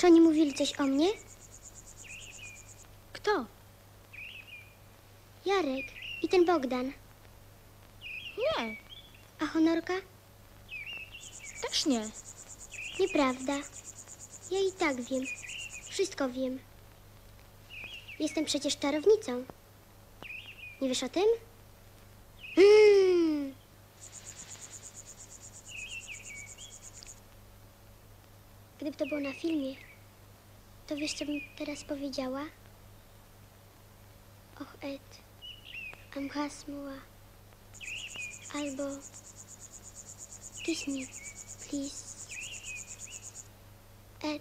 Czy oni mówili coś o mnie? Kto? Jarek i ten Bogdan. Nie, A Honorka? też nie. Nieprawda. Ja i tak wiem. Wszystko wiem. Jestem przecież czarownicą. Nie wiesz o tym? Gdyby to było na filmie, to wiesz, co bym teraz powiedziała? Och, Ed, amhasmuła. Albo kiss me, please. Ed.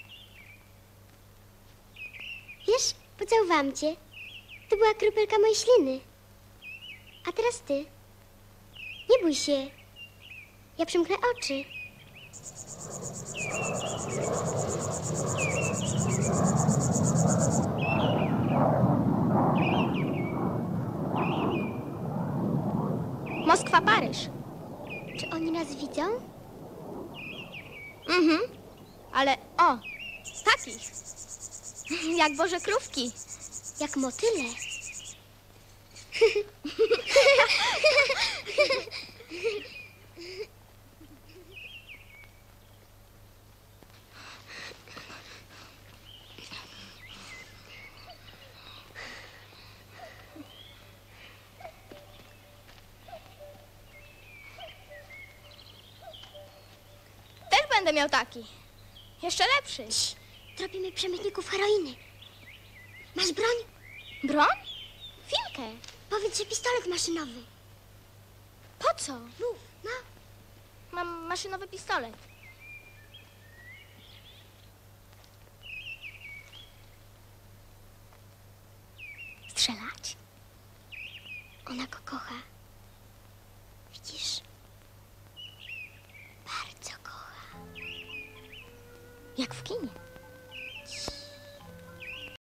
Wiesz, pocałowałam cię. To była kropelka mojej śliny. A teraz ty. Nie bój się. Ja przymknę oczy. Moskwa, Paryż. Czy oni nas widzą? Mhm. Ale o, takich. Jak Boże krówki. Jak motyle. Też będę miał taki. Jeszcze lepszy. Tropimy przemytników heroiny. Masz broń? Broń? Finkę. Powiedz, że pistolet maszynowy. Po co? Mów, no. Mam maszynowy pistolet. Strzelać? Ona go kocha. Widzisz? Bardzo kocha. Jak w kinie.